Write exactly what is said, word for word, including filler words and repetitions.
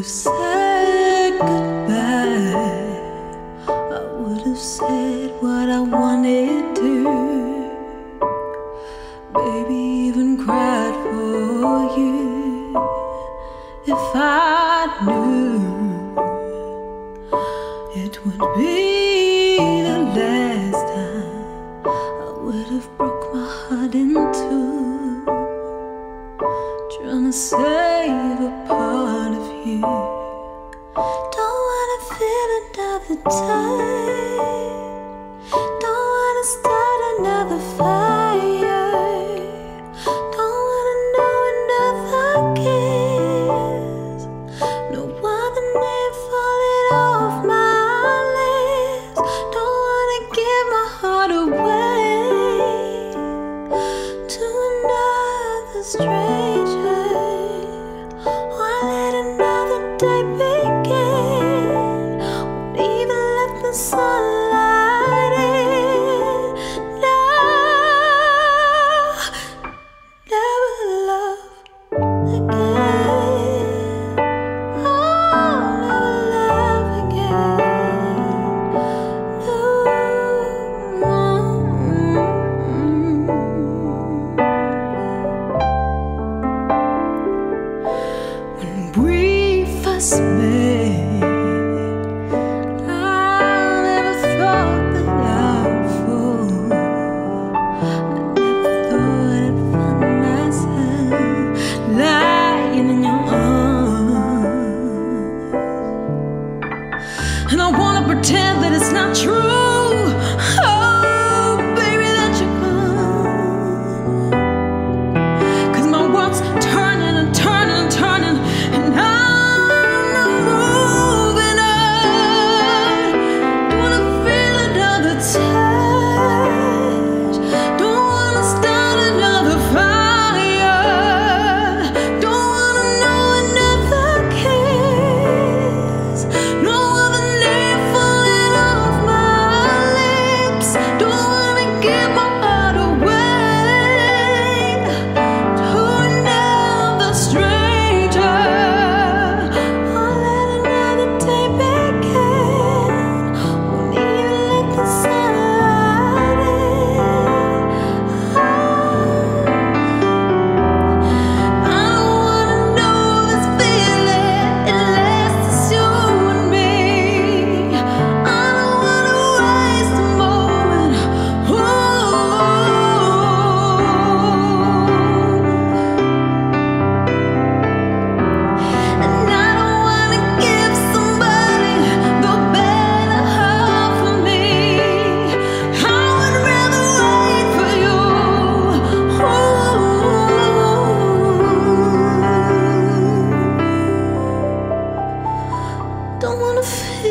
have said goodbye. I would have said what I wanted to. Baby, even cried for you. If I knew it would be the last time, I would have broke my heart in two, trying to save a part of you. Don't wanna feel another touch, don't wanna start another fire, don't wanna know another kiss, no other name falling off my lips. Don't wanna give my heart away to another stranger, or let another day begin. Won't even let the sunlight in. No, never love again. Oh, never love again. No. When we first met, I never thought that I would fall. I never thought I'd find myself lying in your arms, and I wanna pretend that it's not true. Oh, baby, that you're gone. 'Cause my world's turning and turning and turning, and I'm not moving on. Don't wanna feel another touch, don't wanna start another fire, don't wanna know another kiss, no other name falling off my lips. Don't wanna give my heart away to another stranger, or let another day begin. Won't even let the sunlight in. I don't wanna know this feeling unless it's you and me. I don't wanna waste a moment. And I don't wanna give somebody the better half of me. I would rather wait for you. Don't wanna feel